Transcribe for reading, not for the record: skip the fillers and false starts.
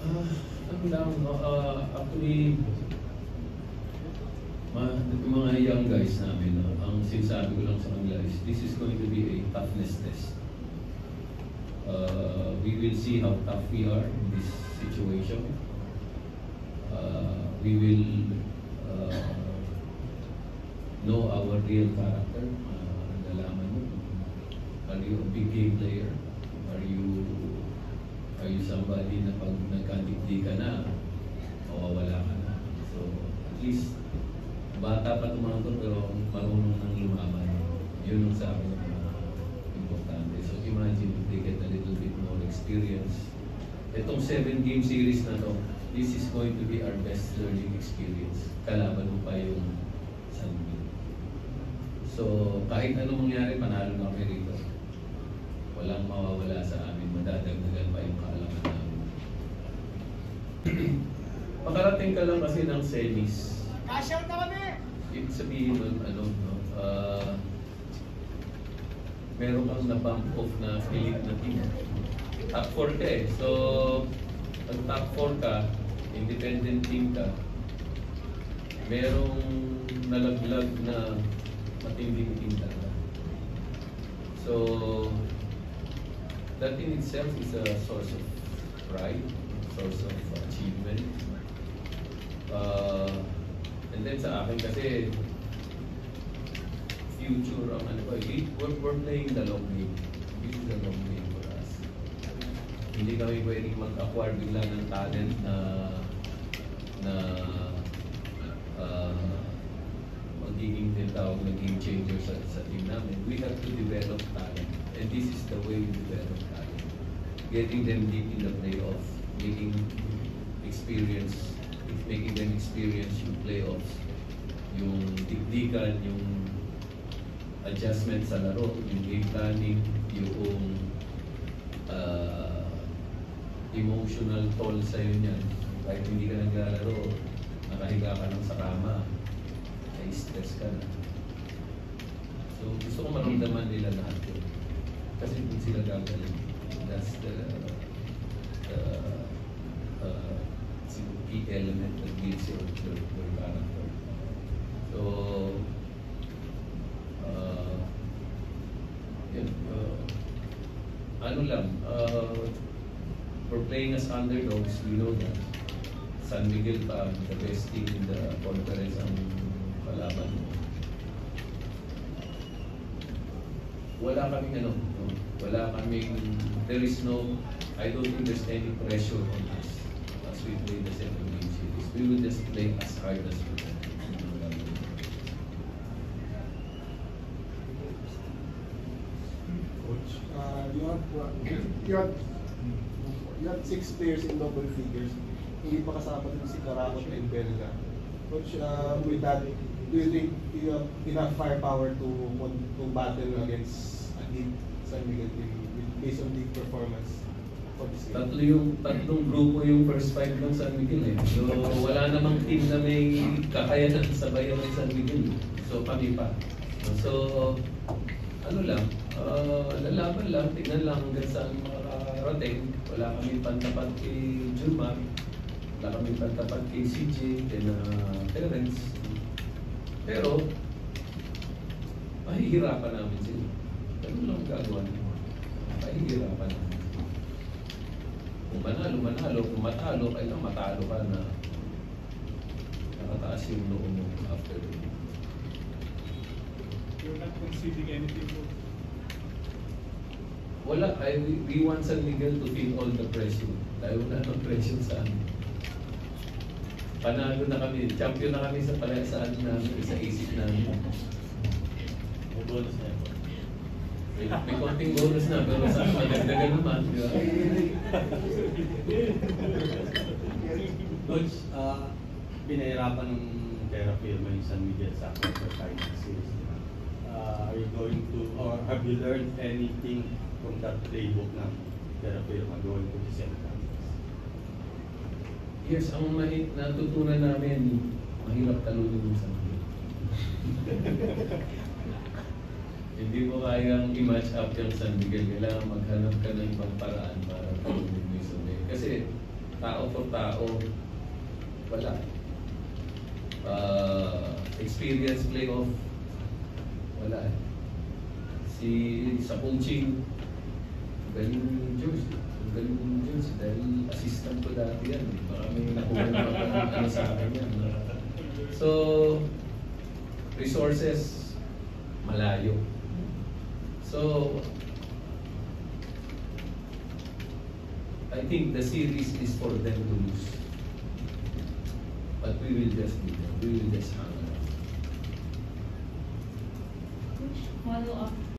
Ano lang, actually, mga young guys namin, ang sinasabi ko lang sa kanila is, this is going to be a toughness test. We will see how tough we are in this situation. We will know our real character. Nalaman mo, are you a big game player? Are you somebody na pag nagkandikdi ka na, mawawala ka na? So, at least, bata pa tumanggol pero marunong nang lumaban. Yun ang sa akin importante. So, imagine if they get a little bit more experience. Itong 7-game series na to, this is going to be our best learning experience. Kalaban mo pa yung San Miguel. So, kahit anong mangyari, panalo na kami rito. Walang mawawala sa amin. Madadagdagan pa yung kaalaman namin. Makarating ka lang kasi ng semis. Kasyal ka kami! Ibig sabihin nun, meron kang na-bump off na elite na team. Top 4 ka eh. So, pag top 4 ka, independent team ka, merong nalaglag na matinding team talaga. So, that in itself is a source of pride, source of achievement. And then sa akin kasi, future ang we're playing the long game. This is the long game for us. Hindi kami pwedeng mag-acquire bigla ng talent na magiging tinatawag na game changer sa team namin. We have to develop talent. And this is the way we develop talent. Getting them deep in the playoffs, making them experience yung playoffs, yung digdigan, yung adjustment sa laro, yung game planning, yung emotional toll sa'yo niyan. Kahit hindi ka naglalaro, nakahiga ka lang sa kama, ay stress ka na. So gusto ko maramdaman nila lahat yun. Kasi kung sila gagaling, that's the key element that gives your character. So, ano lang, we're playing as underdogs, we know that. San Miguel pa, the best team in the conference ang kalaban mo. Wala kaming there is no, I don't think there's any pressure on us as we play the 7-game series. We will just play as hard as we can. Coach, you had 6 players in double figures. Hindi pa kasama din si Karakot and Belga. Coach, with that, do you think you have enough firepower to battle against a deep San Miguel team based on the performance for this game? Tatlong grupo yung first 5 ng San Miguel eh. So wala namang team na may kakayanan sa bayan ng San Miguel. So kami pa. So ano lang, lalaban lang, tignan lang hanggang saan makarating. Wala kami pantapat kay Jumar, wala kami pantapat kay CJ, kay Terence. Pero, mahihirapan namin sila. Ganun lang gagawa namin. Mahihirapan namin. Kung manalo. Kung matalo, kailangan matalo ka na nakataas yung loob mo after the game. You're not conceding anything more. Wala. We want San Miguel to feel all the pressure. Dahil wala ng pressure sa amin. Panalo na kami. Champion na kami sa palasaan namin, sa isip namin. May bonus na yun. May konting bonus na, pero sa magagdagan naman. Di ba? Coach, pinahirapan ng Terra Firma yung San Miguel sa quarterfinal series. Are you going to, or have you learned anything from that playbook ng Terra Firma going to the semifinals? Yes, ang natutunan namin, mahirap talunin yung San Miguel. Hindi mo kayang i-match up yung San Miguel. Kailangan maghanap ka ng ibang paraan para talunin mo yung San Miguel. Kasi tao for tao, wala. Experience playoff, wala. Si sa coaching, galing ni George. Galing ni George dahil assistant ko dati yan. Baka may nakuha naman ano sa akin yan. So, resources, malayo. So, I think the series is for them to lose. But we will just be there. We will just hang around. Follow up